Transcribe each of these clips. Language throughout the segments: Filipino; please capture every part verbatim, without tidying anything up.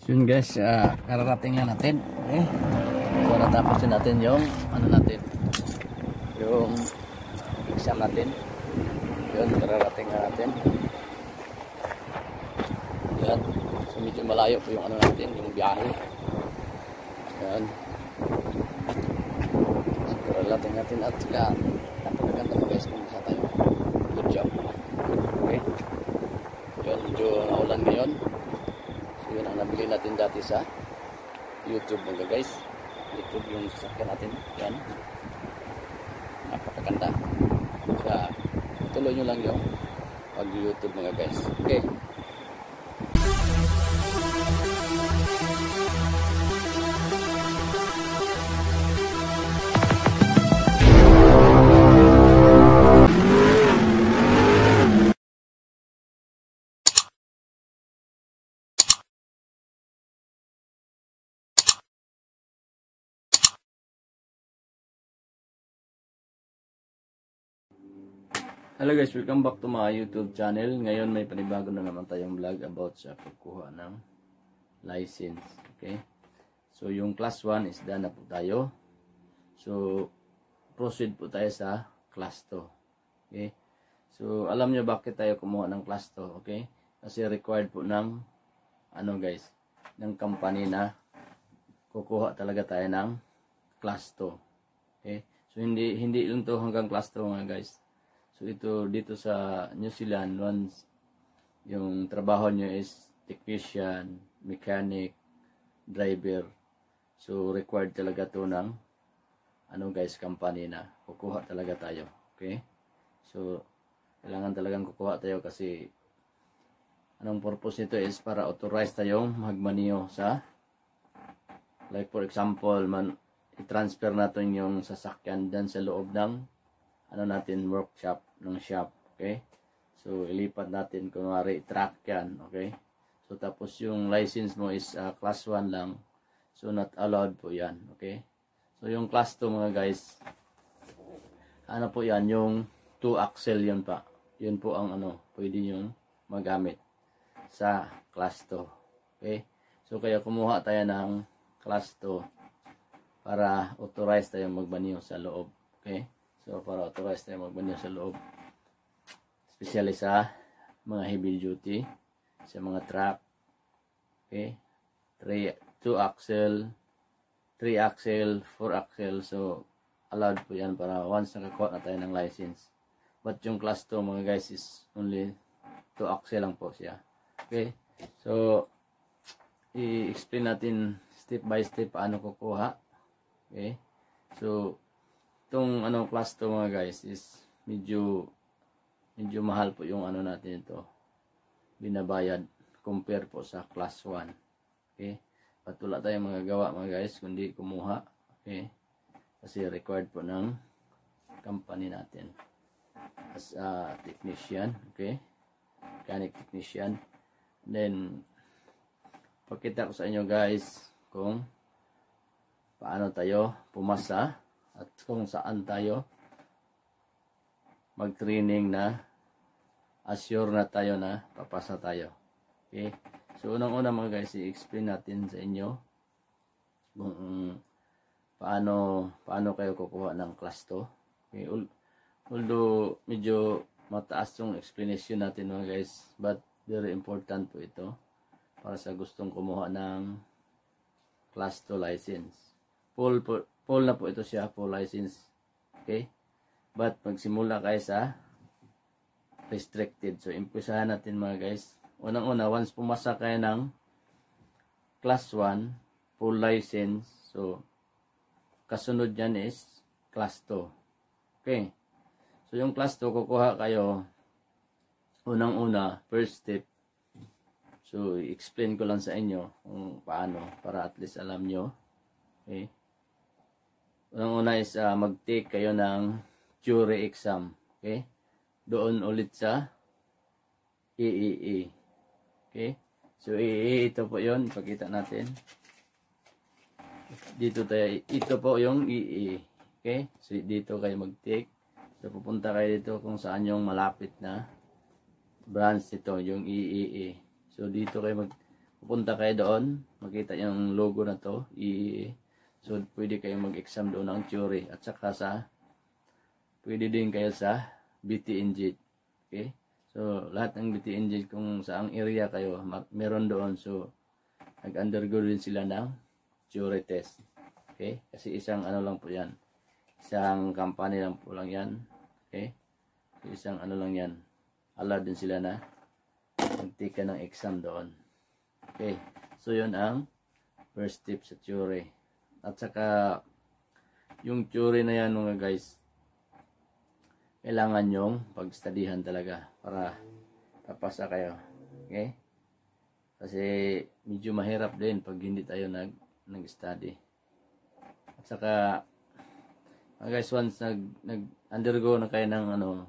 Yun guys, uh, kararating na natin. Okay? So natapos din natin yung ano natin, yung exam natin. Yun, kararating na natin. Yan. So medyo malayo po yung ano natin, yung biyahe. Yan. So kararating natin at saka napakaganda po guys kung isa tayo. Good job. Okay. Yun, medyo naulan ngayon. So yun ang nabili natin dati sa YouTube mga guys. YouTube yung sasakyan natin. Yan. Napakaganda. So tuloy nyo lang yung pag-YouTube mga guys. Okay. Hello guys, welcome back to my YouTube channel. Ngayon may panibago na naman tayong vlog about sa pagkuha ng license. Okay? So yung class one is done na po tayo. So proceed po tayo sa class two. Okay? So alam nyo bakit tayo kumuha ng class two, okay? Kasi required po ng ano guys, ng company na kukuha talaga tayo ng class two. Okay? So hindi hindi lang to hanggang class two mga guys. So ito dito sa New Zealand, once yung trabaho nyo is technician, mechanic, driver. So required talaga to ng ano guys, company na kukuha talaga tayo. Okay? So kailangan talagang kukuha tayo kasi anong purpose nito is para authorize tayong magmaniho sa, like for example, man i-transfer natin yung sasakyan dan sa loob ng ano natin, workshop ng shop. Okay? So ilipat natin, kunwari truck yan. Okay? So tapos yung license mo is uh, class one lang. So not allowed po yan. Okay? So yung class two mga guys, ano po yan, yung two axle yun pa. Yun po ang ano, pwede yung magamit sa class two. Okay? So kaya kumuha tayo ng class two para authorize tayo magbaniho sa loob. Okay? So para authorize tayo magbaniho sa loob. Especially sa mga heavy duty, sa mga truck. Okay? two axle, three axle, four axle. So allowed po yan para once nakakuha na tayo ng license. But yung class two mga guys is only two axle lang po siya. Okay? So i-explain natin step by step paano kukuha. Okay? So itong ano class two mga guys is medyo medyo mahal po yung ano natin ito, binabayad compare po sa class one. Okay? At wala tayong mga gawa mga guys kundi kumuha. Okay? Kasi required po ng company natin as a technician. Okay? Mechanic technician. And then pakita ko sa inyo guys kung paano tayo pumasa at kung saan tayo mag-training na assure na tayo na papasa tayo. Okay? So unang-una mga guys, i-explain natin sa inyo kung um, paano paano kayo kukuha ng class two. Okay? Although medyo mataas yung explanation natin mga guys, but very important po ito para sa gustong kumuha ng class two license. Full po full na po ito siya, full license. Okay? But magsimula kayo sa restricted. So impisahan natin mga guys. Unang-una, once pumasa kayo ng class one, full license. So kasunod yan is class two. Okay? So yung class two, kukuha kayo unang-una, first step. So i-explain ko lang sa inyo kung paano para at least alam nyo. Okay? Unang-una is uh, mag-take kayo ng theory exam. Okay? Doon ulit sa E E E. Okay? So E E E, ito po yun. Pakita natin. Dito tayo. Ito po yung E E E. Okay? So dito kayo mag-take. So pupunta kayo dito kung saan yung malapit na branch nito. Yung E E E. So dito kayo mag pupunta kayo doon, makita yung logo na to, i so pwede kayo mag-exam doon ng theory at saka sa pwede din kayo sa B T N G. Okay? So lahat ng B T N G kung saang area kayo, meron doon. So nag-undergo din sila ng theory test. Okay? Kasi isang ano lang po 'yan. Isang company lang po lang 'yan. Okay? So, isang ano lang 'yan. Allowed din sila na mag-take ng exam doon. Okay? So 'yun ang first step sa theory. At saka, yung theory na yan mga guys, kailangan yung pagstudihan talaga para papasa kayo. Okay? Kasi medyo mahirap din pag hindi tayo nag, nag-study. At saka, mga guys, once nag, nag-undergo na kayo ng, ano,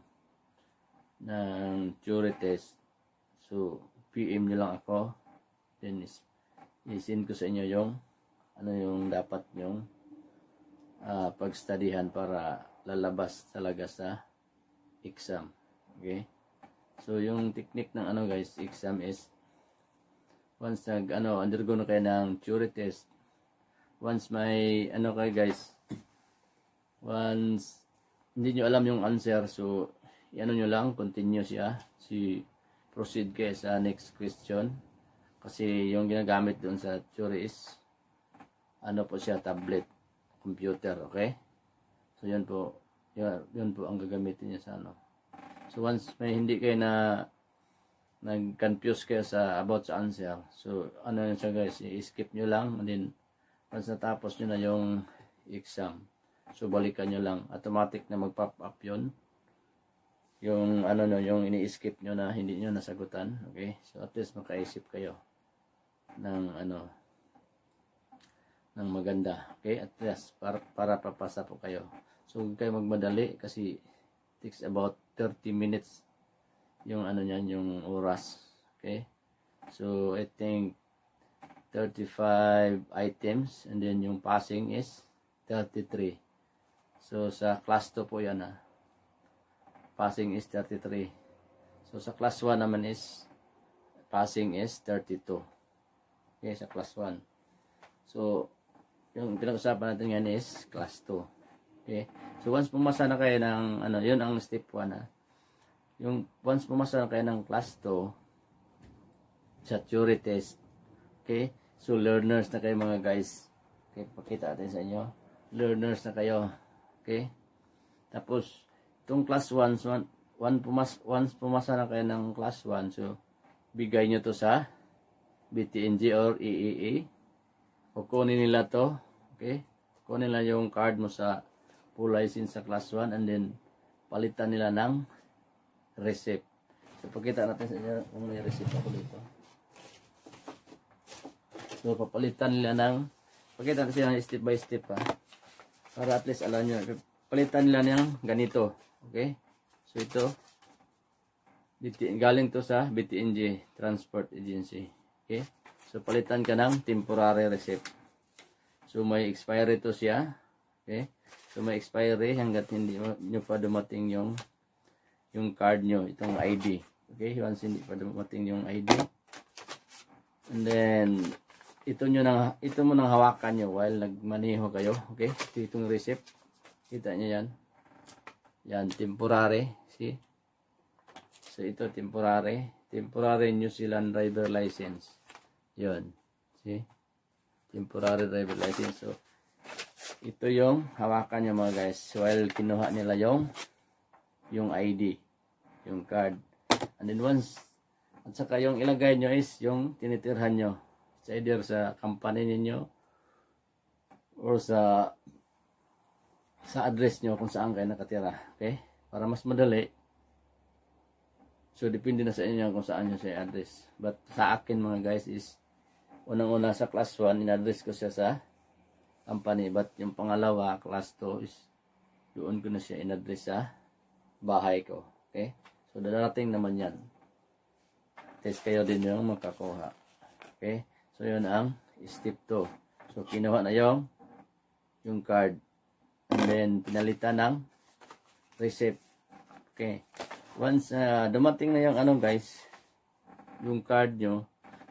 ng theory test, so, P M nyo lang ako, then is, isin ko sa inyo yung ano yung dapat yung uh, pagstudihan para lalabas talaga sa exam. Okay? So yung technique ng ano guys, exam is once nag ano undergo na kayo ng theory test, once may ano kayo guys, once hindi nyo alam yung answer, so ano nyo lang, continue siya, si proceed kayo sa next question. Kasi yung ginagamit doon sa theory is ano po siya, tablet, computer, okay? So yun po, yun, yun po ang gagamitin niya sa ano. So once may hindi kayo na nag-confuse kayo sa about sa answer, so ano yun siya guys, i-skip nyo lang, and then once natapos nyo na yung exam, so balikan nyo lang, automatic na mag-pop up yun, yung ano no, yung ini-skip nyo na hindi nyo nasagutan, okay? So at least makaisip kayo ng ano, ng maganda, okay? At least para, para papasa po kayo. So huwag kayo magmadali kasi takes about thirty minutes yung ano niyan, yung oras, okay? So I think thirty-five items, and then yung passing is thirty-three. So sa class two po yan, ah. Passing is thirty-three. So sa class one naman is passing is thirty-two. Okay, sa class one. So yung pinag-usapan natin ngayon is class two. Okay? So once pumasa na kayo ng ano, yun ang step one, ha. Yung once pumasa na kayo ng class two sa theory test. Okay? So learners na kayo mga guys. Okay, pakita natin sa inyo. Learners na kayo. Okay? Tapos itong class one, so one, one pumas, once pumasa na kayo ng class one, so bigay nyo to sa B T N G or E E A. Kukunin nila to, okay? Kukunin nila yung card mo sa full license sa class one, and then palitan nila ng receipt. So pakita natin sa inyo kung may receipt ako dito. So papalitan nila ng, pakita natin sila step by step, ha, para at least alam nyo, palitan nila ng ganito, okay? So ito galing to sa B T N G Transport Agency, okay? So, palitan ka ng temporary receipt. So, may expiry to siya. Okay? So, may expiry hanggat hindi nyo pa dumating yung yung card nyo, itong I D. Okay? Once hindi pa dumating yung I D. And then, ito, nyo nang, ito mo nang hawakan nyo while nagmaneho kayo. Okay? Ito itong receipt. Kita nyo yan. Yan, temporary. See? So, ito temporary. Temporary New Zealand driver license. Yun. See? Temporary driver license. So, ito yung hawakan nyo mga guys. While kinuha nila yung yung I D. Yung card. And then once, at saka yung ilagay nyo is yung tinitirhan nyo. It's either sa company ninyo or sa sa address nyo kung saan kayo nakatira. Okay? Para mas madali. So, depende na sa inyo kung saan nyo sa address. But sa akin mga guys is unang-una sa class one, in-address ko siya sa company. But yung pangalawa, class two, is doon ko na siya in-address sa bahay ko. Okay? So, darating naman yan. Test kayo din yung makakuha. Okay? So, yun ang step two. So, kinuha na yung yung card. And then, pinalitan ng receipt. Okay? Once uh, dumating na yung ano guys, yung card nyo, so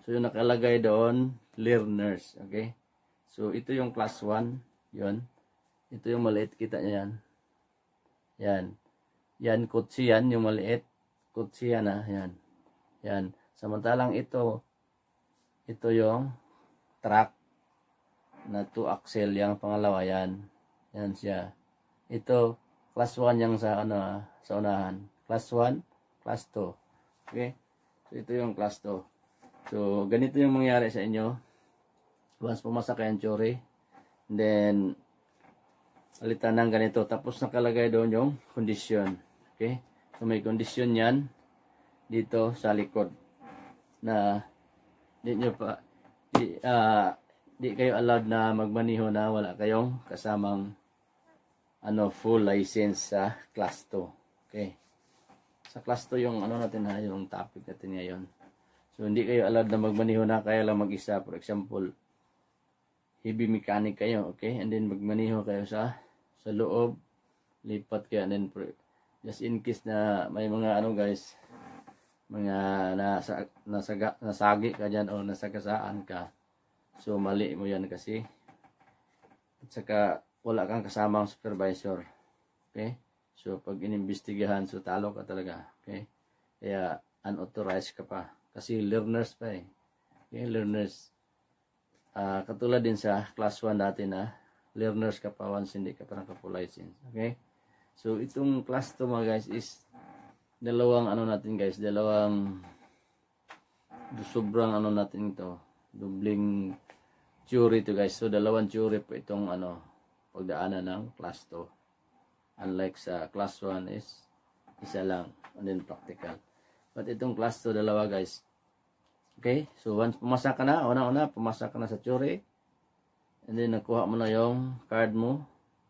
So, yung nakalagay doon, learners. Okay? So, ito yung class one. Yun. Ito yung maliit. Kita nyo yan. Yan. Yan, kutsi yan. Yung maliit. Kutsi yan, ha. Yan. Yan. Samantalang ito, ito yung truck na two axle. Yung pangalawa, yan. Yan siya. Ito, class one yung sa, ano, sa unahan. Class one, class two. Okay? So, ito yung class two. So, ganito yung mangyari sa inyo. Once pumasa kayo ang theory, then, alitan ng ganito. Tapos, nakalagay doon yung condition. Okay? So, may condition yan dito sa likod na di nyo pa, di, uh, di kayo allowed na magmaniho na wala kayong kasamang ano, full license sa class two. Okay? Sa class two yung ano natin ha, yung topic natin ngayon. So, hindi kayo allowed na magmaniho na, kaya lang mag-isa. For example, heavy mechanic kayo, okay? And then, magmaniho kayo sa sa loob, lipat kayo, and then, just in case na may mga, ano guys, mga nasa, nasaga, nasagi ka dyan, o nasagasaan ka. So, mali mo yan kasi. At saka, wala kang kasamang supervisor. Okay? So, pag inimbestigahan, so, talo ka talaga. Okay? Kaya, unauthorized ka pa. Kasi learners pa eh. Okay, learners. Uh, katulad din sa class one dati na learners ka pa once hindi ka pa naka-full license. Okay? So, itong class two mga guys is dalawang ano natin guys, dalawang sobrang ano natin ito. Dubling theory to guys. So, dalawang theory po itong ano, pagdaanan ng class two. Unlike sa class one is isa lang and then practical. But itong class two, dalawa guys. Okay? So, once pumasa ka na, una-una, pumasa ka na sa theory. And then, nakuha mo na yung card mo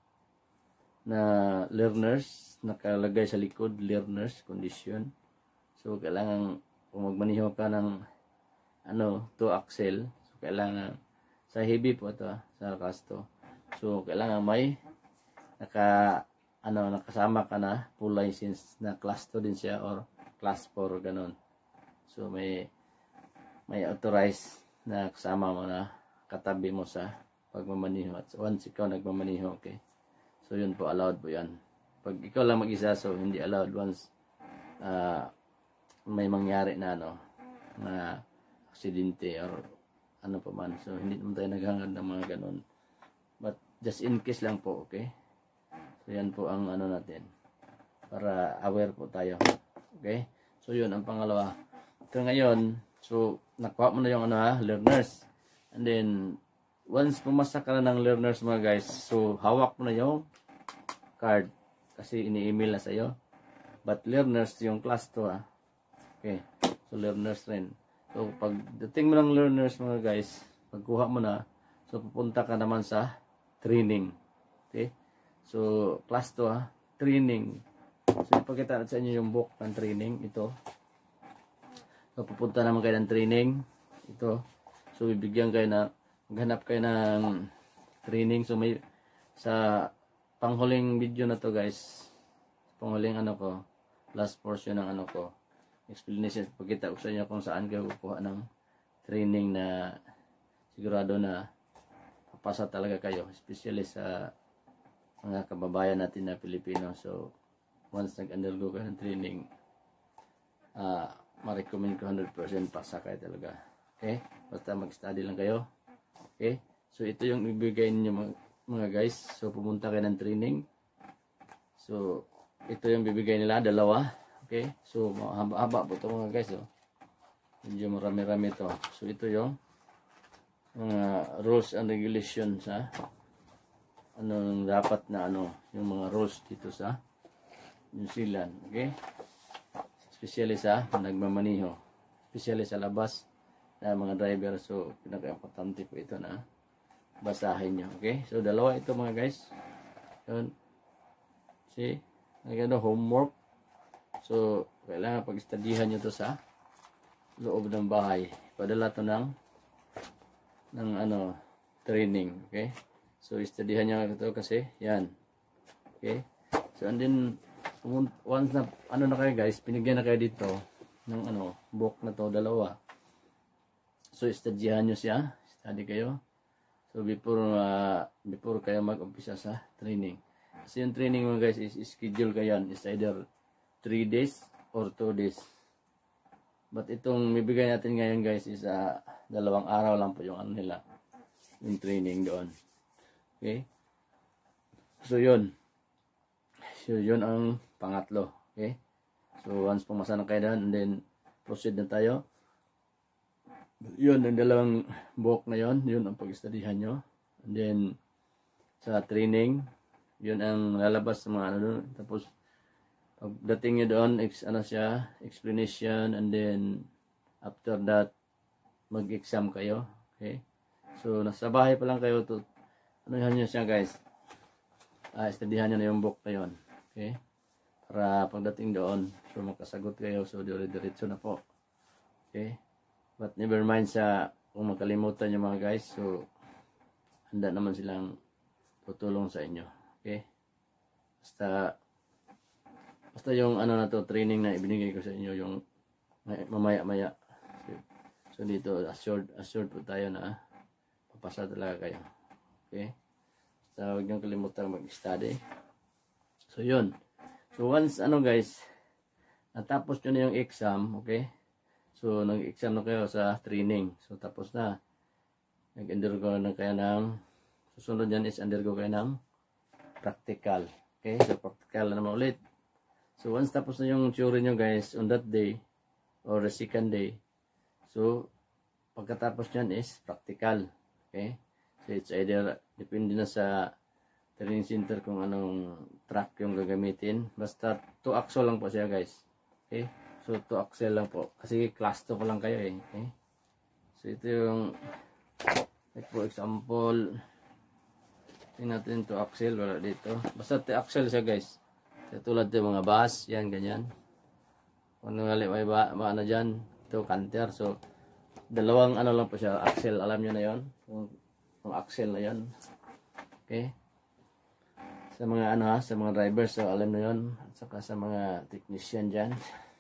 na learners. Nakalagay sa likod, learners condition. So, kailangan, kung magmaniho ka ng ano, two axle. So, kailangan, sa heavy po ito, sa class two. So, kailangan may naka, ano, nakasama ka na full license na class two din siya or class four, ganun. So, may may authorized na kasama mo na katabi mo sa pagmamaniho. At once ikaw nagmamaniho, okay. So, yun po, allowed po yan. Pag ikaw lang mag-isa, so, hindi allowed once uh, may mangyari na, ano, na aksidente or ano pa man. So, hindi naman tayo naghangad ng mga ganun. But, just in case lang po, okay. So, yan po ang ano natin. Para aware po tayo. Okay? So, yun ang pangalawa. Ito ngayon, so, nakuha mo na yung ano ha, learners. And then, once pumasa ka na ng learners mga guys, so, hawak mo na yung card. Kasi ini-email na sa'yo. But, learners yung class two ha. Okay? So, learners rin. So, pag dating mo ng learners mga guys, pagkuha mo na, so, pupunta ka naman sa training. Okay? So, class two ha, training. So, ipakita natin sa inyo yung book ng training. Ito. So, pupunta naman kayo ng training. Ito. So, bibigyan kayo na, maghanap kayo ng training. So, may, sa panghuling video na to guys, panghuling ano ko, last portion ng ano ko, explanation. Pagkita ko sa inyo kung saan kayo kukuha ng training na sigurado na papasa talaga kayo. Especially sa mga kababayan natin na Pilipino. So, once nag-undergo ka ng training, uh, ma-recommend ko one hundred percent pasa kayo talaga. Okay? Basta mag-study lang kayo. Okay? So, ito yung ibigay ninyo mga, mga guys. So, pumunta kayo ng training. So, ito yung bibigay nila, dalawa. Okay? So, haba-haba po ito mga guys. Oh. Medyo marami-rami ito. So, ito yung mga rules and regulations ha. Ano dapat na ano, yung mga rules dito sa New Zealand, okay? Especially sa nagmamaniho, especially sa labas na mga driver. So, pinaka-importante po ito na basahin nyo, okay? So, dalawa ito mga guys. Yun. See? Nagano, homework. So, kailangan pag-studyhan nyo to sa loob ng bahay. Padala to ng ng ano, training, okay? So, studyhan nyo ito kasi, yan. Okay? So, and then, once na, ano na kayo guys, pinigyan na kayo dito ng ano, book na to, dalawa. So, istudyahan nyo siya. Study kayo. So, before, uh, before kayo mag-umpisa sa training. Kasi yung training mo guys is, is schedule kayo yan. Is either three days or two days. But itong bibigay natin ngayon guys is uh, dalawang araw lang po yung ano nila. Yung training doon. Okay? So, yun. So, yun ang pangatlo. Okay? So, once pumasa na kayo doon, and then proceed na tayo. Yun, ang dalawang buhok na yun. Yun ang pag-studyhan nyo. And then, sa training, yun ang lalabas sa mga ano doon. Tapos, pagdating nyo doon, ex, ano siya, explanation, and then, after that, mag-exam kayo. Okay? So, nasa bahay pa lang kayo, to, ano yan nyo siya guys. Ah, studyhan nyo na yung book na yun. Okay? Para pagdating doon, so makasagot kayo, so dire-diretso na po. Okay? But never mind sa kung makalimutan nyo mga guys, so handa naman silang tutulong sa inyo. Okay? Basta, basta yung ano na to, training na ibinigay ko sa inyo, yung mamaya-maya. So dito, assured, assured po tayo na papasa talaga kayo. Okay? Basta huwag niyong kalimutan mag-study. So yun. So once ano guys, natapos nyo na yung exam, okay? So nag-exam na kayo sa training. So tapos na. Nag-undergo na kayo ng, susunod yan is undergo kayo ng practical. Okay? So practical na naman ulit. So once tapos na yung theory nyo guys on that day or the second day, so pagkatapos nyan is practical. Okay? So it's either, depende na sa training center kung anong track yung gagamitin. Basta two axle lang po siya guys. Okay? So two axle lang po. Kasi class two pa lang kayo eh. Okay? So ito yung, like for example, tingnan natin two axle, wala dito. Basta two axle siya guys. So, tulad yung mga bus, yan, ganyan. Kung ngali may ba, ba na dyan, ito canter. So dalawang ano lang po siya, axle. Alam nyo na yon, yung, yung axle na yon. Okay? Sa mga ano ha, sa mga drivers, so alam na yon. At saka sa mga technician dyan,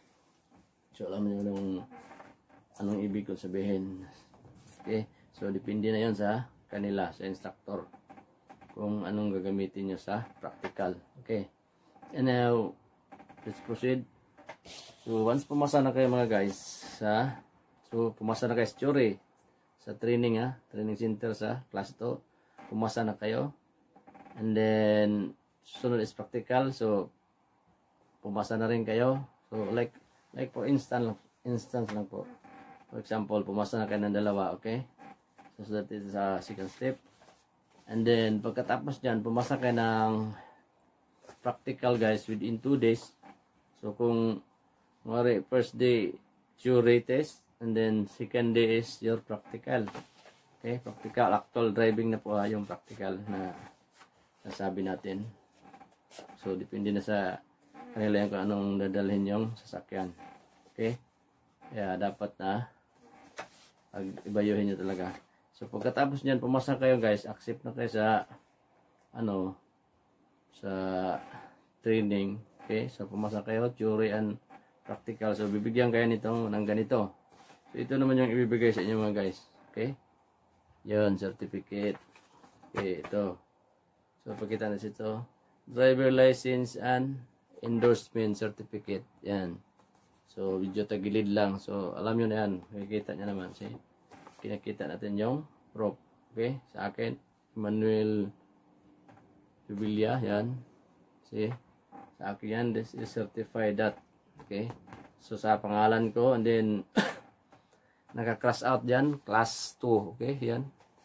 so alam nyo nung anong ibig ko sabihin. Okay? So depende na yon sa kanila, sa instructor, kung anong gagamitin nyo sa practical. Okay? And now, let's proceed. So once pumasa na kayo mga guys sa, so pumasa na kayo sa theory, sa training ha, training center sa class two, pumasa na kayo. And then, sunod is practical. So, pumasa na rin kayo. So, like, like for instance, instance lang po. For example, pumasa na kayo ng dalawa, okay? So, so that is a second step. And then, pagkatapos dyan, pumasa kayo ng practical guys within two days. So, kung, mari, first day, theory test. And then, second day is your practical. Okay? Practical, actual driving na po ha, yung practical na nasabi natin. So, depende na sa kanila yung kung anong dadalhin yung sasakyan. Okay? Kaya, dapat na pag-ibayuhin nyo talaga. So, pagkatapos nyan, pumasa kayo guys, accept na kayo sa ano, sa training. Okay? So, pumasa kayo, theory and practical. So, bibigyan kayo nitong ng ganito. So, ito naman yung ibibigay sa inyo mga guys. Okay? Yun, certificate. Okay, ito. So, pakita na ito. Driver license and endorsement certificate. Yan. So, video tagilid lang. So, alam nyo na yan. Makikita nyo naman. See? Kinakita natin yung prop. Okay? Sa akin, Emmanuel Jubilia. Yan. See? Sa akin yan. This is certified that. Okay? So, sa pangalan ko. And then, naka-cross out dyan. Class two. Okay? Yan.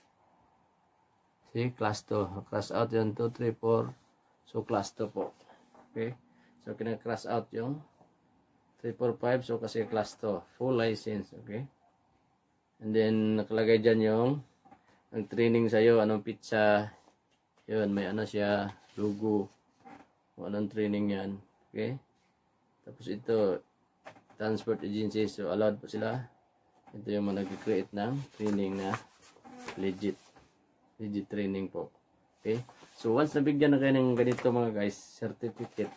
See, class two. Class out yan, two, three, four. So, class two po. Okay? So, kina-class out yung three, four, five. So, kasi class two. Full license. Okay? And then, nakalagay dyan yung nag-training sa'yo. Anong pizza. Yun, may ano siya. Logo. Kung anong training yan. Okay? Tapos ito, transport agency. So, allowed po sila. Ito yung mga nag-create ng training na legit. Legit training po. Okay? So, once nabigyan na kayo ng ganito mga guys, certificate.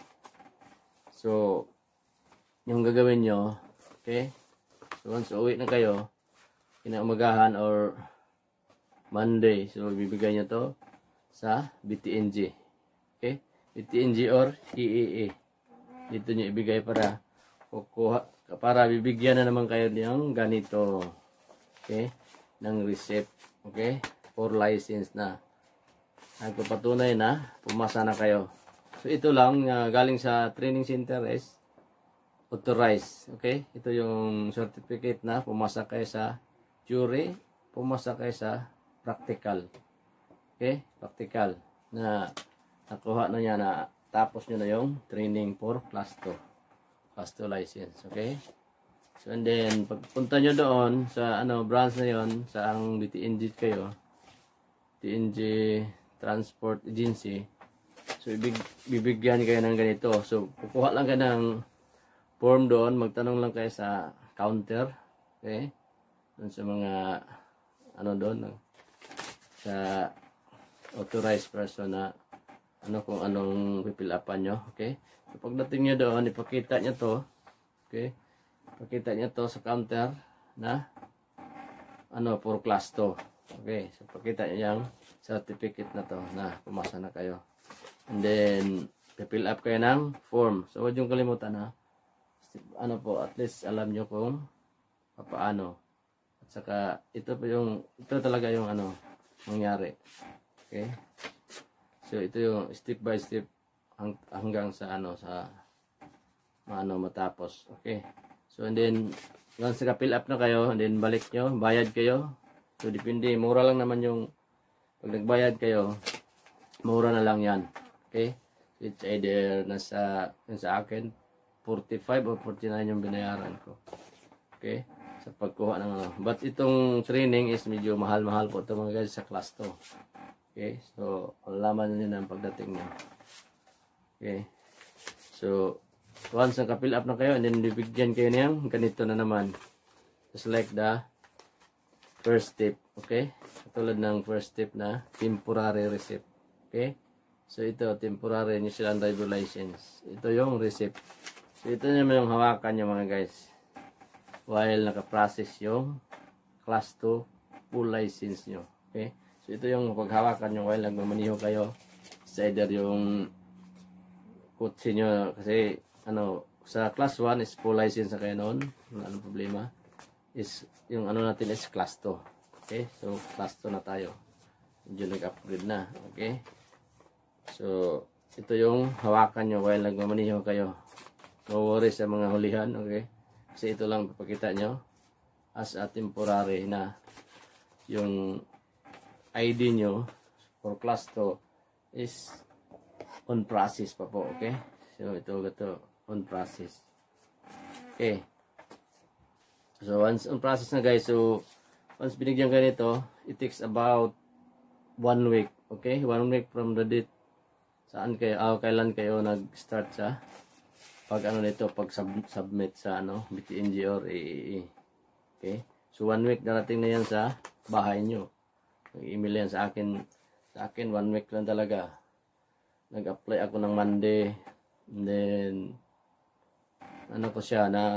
So, yung gagawin nyo, okay? So, once uwi na kayo, kinaumagahan or Monday. So, bibigay nyo to sa B T N G. Okay? B T N G or E A A. Dito nyo ibigay para kukuha, para bibigyan na naman kayo ng ganito. Okay? Ng receipt. Okay? For license na. Nagpapatunay na pumasa na kayo. So, ito lang, uh, galing sa training center is authorized. Okay? Ito yung certificate na pumasa kayo sa theory, pumasa kayo sa practical. Okay? Practical. Na nakuha na niya na tapos nyo na yung training for class two. Class two license. Okay? So, and then, pagpunta nyo doon sa ano branch na yon sa ang B T N G kayo, B T N G Transport Agency. So, ibig, bibigyan kayo ng ganito. So, kukuha lang kayo ng form doon. Magtanong lang kayo sa counter. Okay? Doon sa mga, ano doon, sa authorized person na, ano kung anong pipil upan nyo. Okay? So, pagdating nyo doon, ipakita nyo to. Okay? Ipakita nyo to sa counter na, ano, for class two. Okay? So, pakita nyo yung certificate na to na pumasa na kayo. And then, fill up kayo ng form. So, huwag yung kalimutan ha. Ano po, at least alam nyo kung paano. At saka, ito po yung, ito talaga yung ano, mangyari. Okay? So, ito yung step by step hang, hanggang sa ano, sa ano, matapos. Okay? So, and then, once naka-fill up na kayo, and then balik nyo, bayad kayo. So, depende, mura lang naman yung, pag nagbayad kayo, mura na lang yan. Okay? It's either nasa, sa akin, forty-five or forty-nine yung binayaran ko. Okay? Sa pagkuha ng ano. But itong training is medyo mahal-mahal po ito mga guys sa class two. Okay? So, alaman nyo na ang pagdating nyo. Okay? So, once naka-fill up na kayo, and then bibigyan kayo niyang ganito na naman. Just like the first step. Okay? Katulad ng first step na temporary receipt. Okay? So, ito, temporary New Zealand driver license. Ito yung receipt. So, ito naman yung hawakan nyo mga guys. While naka-process yung class two full license nyo. Okay? So, ito yung paghawakan nyo while nagmamaniho kayo. It's either yung kutsi nyo. Kasi, ano, sa class one is full license na kayo noon. Anong problema? Is, yung ano natin is class two. Okay? So, class two na tayo. Medyo nag-upgrade na. Okay? So, ito yung hawakan nyo while nagmamaniho kayo. No worries sa mga hulihan, okay? Kasi ito lang papakita nyo as a temporary na yung I D nyo for class two is on process pa po, okay? So, ito, ito, on process. Okay. So, once on process na guys, so, once binigyan kayo nito, it takes about one week, okay? One week from the date saan kayo, oh, kailan kayo nag-start sa pag ano nito, pag sub submit sa ano, B T N G or A A A. Okay? So, one week darating na yan sa bahay nyo. Mag-email yan sa akin. Sa akin, one week lang talaga. Nag-apply ako ng Monday. And then, ano ko siya, na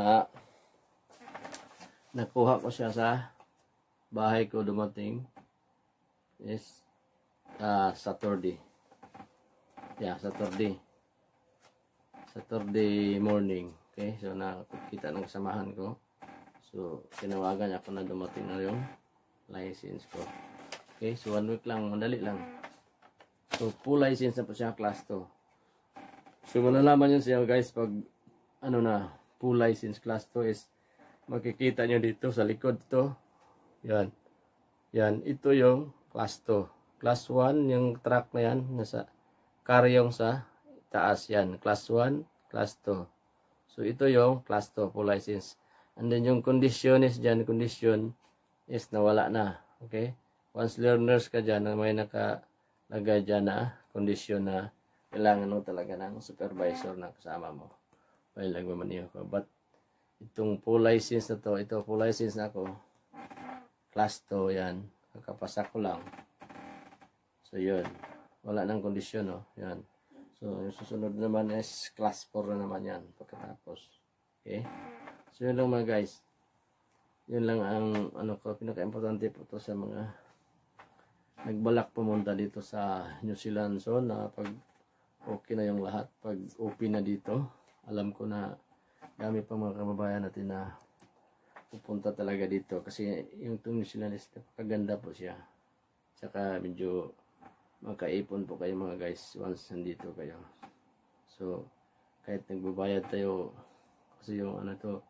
nakuha ko siya sa bahay ko dumating is uh, Saturday. Yeah, Saturday. Saturday morning. Okay, so nakita ng kasamahan ko. So, tinawagan ako na dumating na yung license ko. Okay, so one week lang, madali lang. So, full license na po siya, class two. So, malalaman yun siya guys pag, ano na, full license class two is, makikita nyo dito sa likod to. Yan. Yan, ito yung class two. Class one, yung truck na yan, nasa karyong sa taas yan. Class one, class two. So, ito yung class two, full license. And then, yung condition is dyan, condition is nawala na. Okay? Once learners ka dyan, may nakalagay dyan na condition na kailangan mo talaga ng supervisor na kasama mo. While nagmamaniho ko. But, itong full license na to, ito full license na ako, class two, yan. Kakapasa ko lang. So, yun. Wala nang kondisyon, no? Yan. So, yung susunod naman is class four na naman yan. Pagkatapos. Okay? So, yun lang mga guys. Yun lang ang ano ko, pinaka-importante po to sa mga nagbalak pumunta dito sa New Zealand. So na pag okay na yung lahat, pag open na dito, alam ko na dami pa mga kababayan natin na pupunta talaga dito kasi yung New Zealand is napakaganda po siya. Tsaka medyo magkaipon po kayo mga guys once nandito kayo. So kahit nagbabayad tayo kasi yung ano to,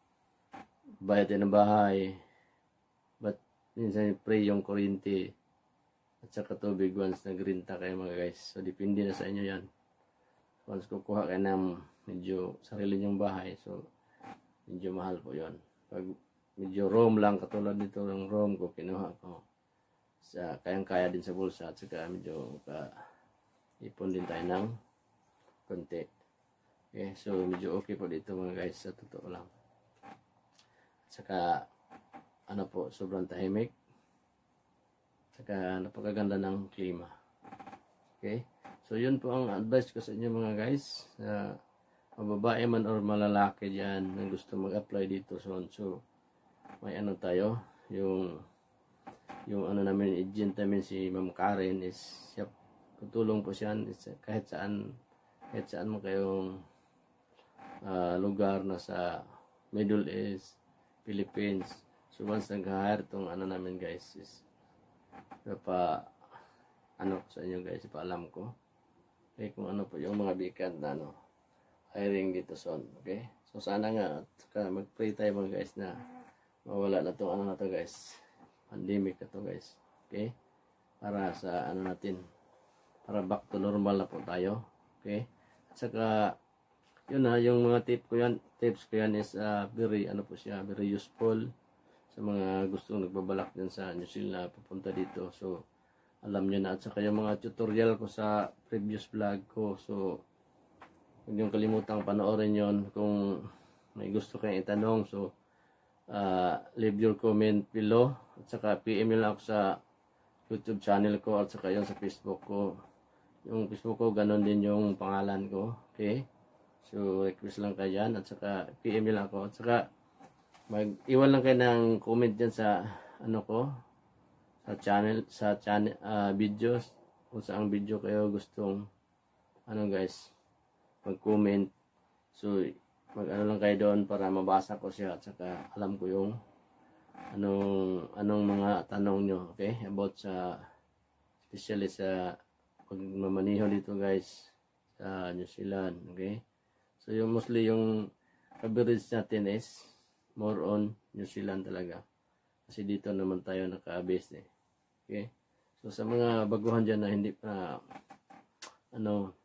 bayad tayo ng bahay, but minsan free yung kuryente at saka tubig once nagrinta kayo mga guys. So depende na sa inyo yan. Once kukuha kayo ng medyo sarili nyong bahay, so medyo mahal po yon. Pag medyo room lang, katulad dito ng room ko, kinuha ko sa kayang-kaya din sa bulsa at saka medyo ka ipon din tayo ng konti. Okay, so medyo okay po dito mga guys, sa totoo lang. At saka ano po, sobrang tahimik. At saka napakaganda ng klima. Okay, so yun po ang advice ko sa inyo mga guys, sa mababae man or malalaki dyan na gusto mag-apply dito. So, so may ano tayo, yung yung ano namin, agent namin si Ma'am Karen is siya, tutulong po siya kahit saan kahit saan mo kayong uh, lugar na sa Middle East, Philippines. So once nag-hire tong ano namin guys is pa ano sa inyo guys, ipaalam ko okay, kung ano po yung mga vacant na ano hiring dito son. Okay, so sana nga at mag-pray tayo mga guys na mawala na tong ano na to guys, pandemic na to guys. Okay, para sa ano natin, para back to normal na po tayo. Okay, at saka yun na yung mga tip ko yan, tips ko yan is uh, very ano po siya, very useful sa mga gustong nagbabalak din sa New Zealand na pupunta dito. So alam nyo na, at saka yung mga tutorial ko sa previous vlog ko, so huwag niyong kalimutang panoorin yon kung may gusto kayong itanong. So uh, leave your comment below at saka P M nyo lang ako sa YouTube channel ko at saka yung sa Facebook ko. Yung Facebook ko ganon din yung pangalan ko. Okay, so request lang kayo dyan at saka P M nyo lang ako at saka mag-iwan lang kayo ng comment dyan sa ano ko, sa channel, sa channel uh, videos, kung saang video kayo gustong ano guys mag-comment. So mag ano lang kayo doon para mabasa ko siya at saka alam ko yung anong anong mga tanong nyo, okay, about sa especially sa pagmamaniho dito guys sa New Zealand. Okay, so yung mostly yung coverage natin is more on New Zealand talaga kasi dito naman tayo naka-base eh. Okay, so sa mga baguhan dyan na hindi pa ano,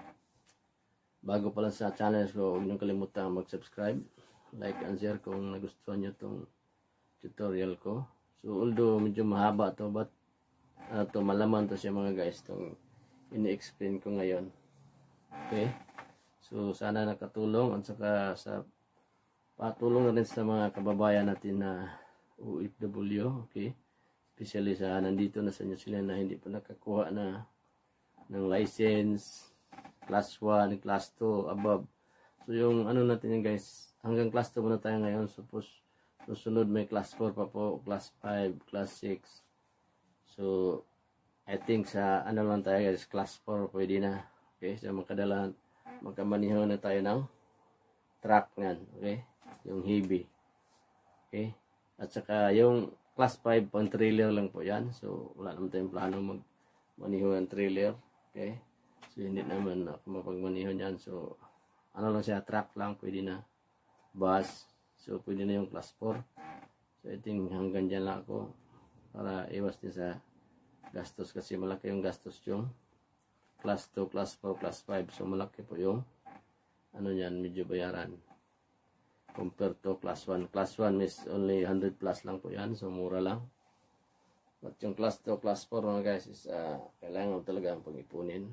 bago pa lang sa channel ko, huwag niyong kalimutan mag-subscribe, like and share kung nagustuhan nyo itong tutorial ko. So although medyo mahaba to, but uh, to malaman to siya mga guys, itong ini-explain ko ngayon. Okay, so sana nakatulong at saka sa patulong na rin sa mga kababayan natin na O F W. Okay, especially sa nandito na sa New Zealand na hindi pa nakakuha na ng license class one, class two, above. So yung ano natin yan guys, hanggang class two muna tayo ngayon. Suppose susunod may class four pa po, class five, class six. So I think sa ano lang tayo guys, class four pwede na. Okay, so makadalan magkamanihan na tayo ng truck ngan. Okay, yung heavy. Okay, at saka yung class five pang trailer lang po yan. So wala naman tayong plano magmaniho ng trailer. Okay, so hindi naman ako mapagmaniho yan. So ano lang siya, truck lang, pwede na. Bus, so pwede na yung class four. So I think hanggang dyan lang ako para iwas din sa gastos kasi malaki yung gastos yung class two, class four, class five. So malaki po yung ano yan, medyo bayaran compared to class one. Class one is only one hundred plus lang po yan, so mura lang. But yung class two, class four mga guys is uh, kailangan talaga ang pag-ipunin.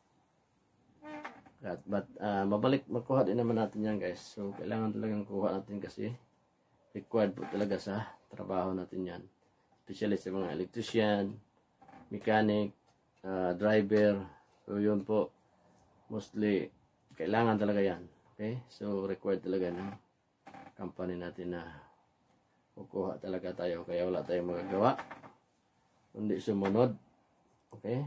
But, but uh, mabalik, magkuha din naman natin yan guys. So kailangan talagang kuha natin kasi required po talaga sa trabaho natin yan. Especially sa mga electrician, mechanic, uh, driver. So yun po, mostly kailangan talaga yan. Okay, so required talaga ng company natin na kukuha talaga tayo. Kaya wala tayong magagawa kundi sumunod. Okay?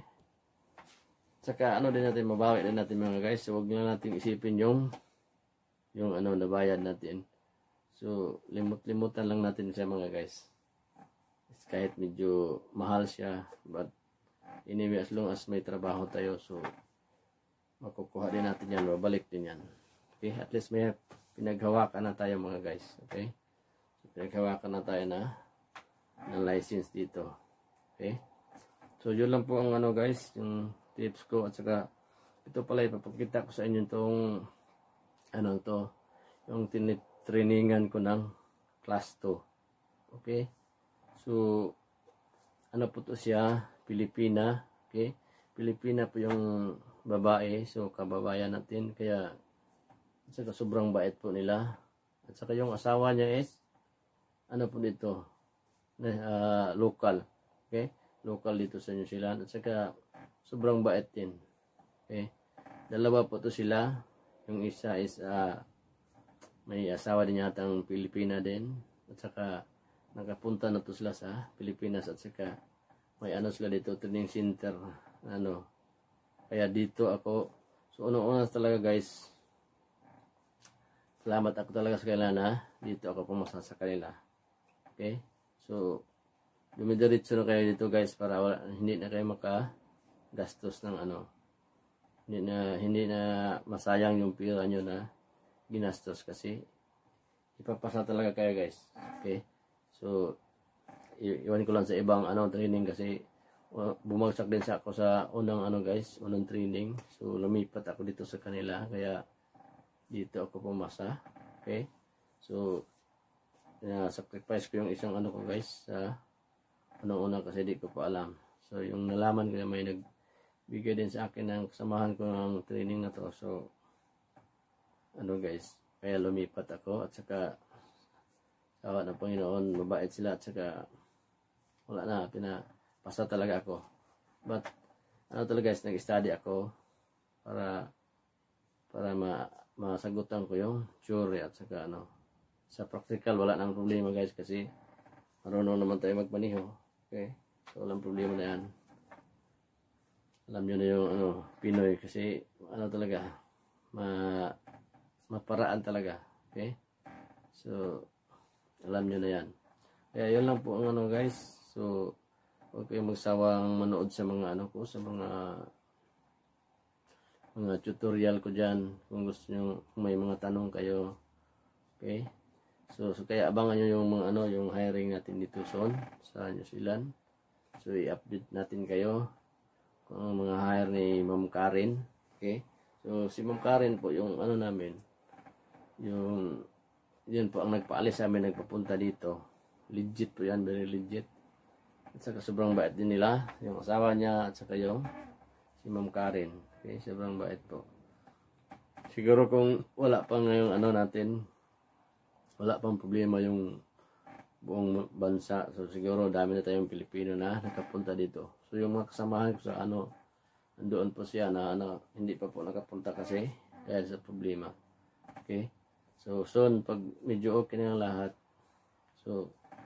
Saka ano din natin, mabawi din natin mga guys. So, huwag na natin isipin yung yung ano nabayad natin. So, limot-limutan lang natin siya mga guys. Kahit medyo mahal siya, but anyway, as long as may trabaho tayo, so makukuha din natin yan, babalik din yan. Okay, at least may pinaghawakan na tayo mga guys. Okay, so, pinaghawakan na tayo na ng license dito. Okay, so yun lang po ang ano guys, yung tips ko. At saka ito pala ipapakita ko sa inyo itong ano to, yung trainingan ko ng class two. Okay, so ano po to siya, Pilipina. Okay, Pilipina po yung babae, so kababayan natin, kaya at saka sobrang bait po nila. At saka yung asawa niya is ano po dito, uh, local. Okay, local dito sa New Zealand. At saka sobrang bait din. Okay, dalawa po to sila. Yung isa is uh, may asawa din yata ng Pilipina din. At saka nakapunta na to sila sa Pilipinas. At saka may ano sila dito, training center. Ano, kaya dito ako. So unang-una talaga guys, salamat ako talaga sa kanila na dito ako pumasa sa kanila. Okay, so dumidiretso na kayo dito guys, para wala, hindi na kayo makagastos ng ano, hindi na hindi na masayang yung pira nyo na ginastos, kasi ipapasa talaga kayo guys. Okay, so iwan ko lang sa ibang ano training, kasi uh, bumagsak din sa ako sa unang ano guys, unang training. So lumipat ako dito sa kanila, kaya dito ako pumasa. Okay, so uh, sacrifice ko yung isang ano ko guys sa unang-una, kasi di ko pa alam. So yung nalaman ko na may nagbigay din sa akin ng kasamahan ko ng training na to. So ano guys, kaya lumipat ako. At saka sawa ng Panginoon, mabait sila. At saka wala na, pinapasa talaga ako. But ano talaga guys, nag-study ako para para ma masagutan ko yung theory. At saka ano, sa practical wala nang problema guys, kasi marunong naman tayo magmaniho. Okay, so walang problema na yan. Alam nyo na yung ano, Pinoy, kasi ano talaga, ma maparaan talaga. Okay, so alam nyo na yan. Kaya yun lang po ang ano guys. So huwag kayong magsawang manood sa mga ano ko, sa mga mga tutorial ko dyan. Kung gusto nyo, kung may mga tanong kayo. Okay, so, so kaya abangan nyo yung mga ano, yung hiring natin dito soon sa New Zealand. So i-update natin kayo kung ang mga hire ni Ma'am Karen. Okay, so si Ma'am Karen po yung ano namin, yung yun po ang nagpaalis sa amin, nagpapunta dito. Legit po yan, very legit. At saka sobrang bait din nila, yung asawa niya at saka yung si Ma'am Karen. Okay, sobrang bait po. Siguro kung wala pa ngayong ano natin, wala pang problema yung buong bansa, so siguro dami na tayong Pilipino na nakapunta dito. So yung mga kasamahan ko sa ano, andoon po siya na ano, hindi pa po nakapunta kasi dahil sa problema. Okay, so soon pag medyo okay na ang lahat, so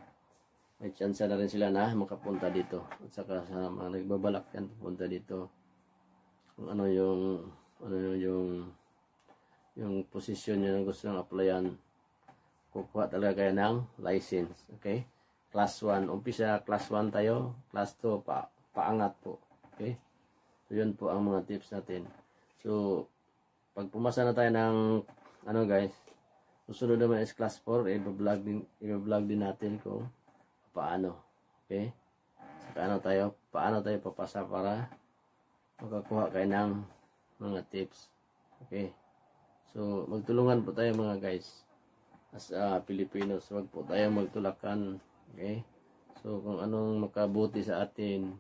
may chance na rin sila na makapunta dito. At saka sa mga nagbabalak yan pupunta dito, kung ano yung ano yung yung posisyon nyo na gusto nang applyan, kukuha talaga kayo ng license. Okay, class one, umpisa class one tayo, class two pa paangat po. Okay, so yun po ang mga tips natin. So pag pumasa na tayo ng ano guys, susunod naman is class four, i-vlog din, i-vlog din natin kung paano. Okay, so paano tayo paano tayo papasa para makakuha kayo ng mga tips. Okay, so magtulungan po tayo mga guys. As uh, Pilipinos, wag po tayo magtulakan. Okay, so kung anong makabuti sa atin,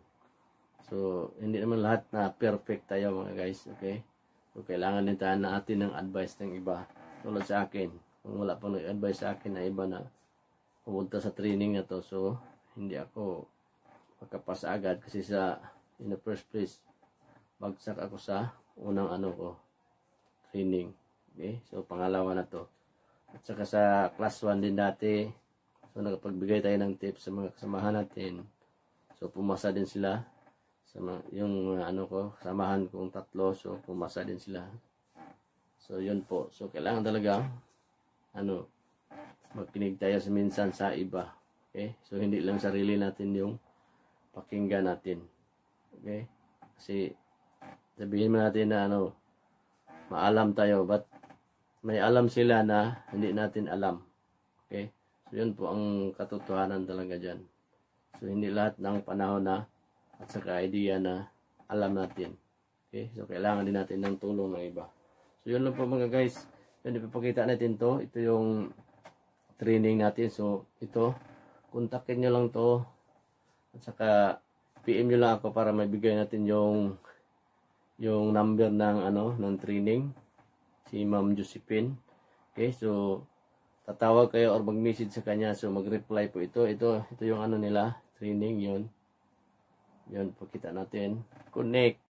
so hindi naman lahat na perfect tayo mga guys. Okay, so kailangan din tayo na atin ng advice ng iba. Tulad sa akin, kung wala pang nag-advise sa akin na iba na pumunta sa training na to, so hindi ako makapasa agad, kasi sa in the first place bagsak ako sa unang ano ko training. Okay, so pangalawa na to. At saka sa class one din dati, So nakapagbigay tayo ng tips sa mga kasamahan natin. So pumasa din sila sa mga, yung uh, ano ko, kasamahan kong tatlo, so pumasa din sila. So yun po. So kailangan talaga ano, magkinig tayo sa minsan sa iba. Okay? So hindi lang sarili natin yung pakinggan natin. Okay? Kasi sabihin mo natin na ano, maalam tayo, but may alam sila na hindi natin alam. Okay? So yun po ang katotohanan talaga dyan. So hindi lahat ng panahon na at saka idea na alam natin. Okay? So kailangan din natin ng tulong ng iba. So yun lang po mga guys. Yun, ipapakita natin to. Ito yung training natin. So ito, kontakin nyo lang to. At saka P M nyo lang ako para maibigay natin yung yung number ng ano ng training. Si Ma'am Josephine. Okay, so tatawag kayo or mag-message sa kanya. So mag-reply po ito. Ito ito yung ano nila, training yun. Yun, pakita natin. Connect.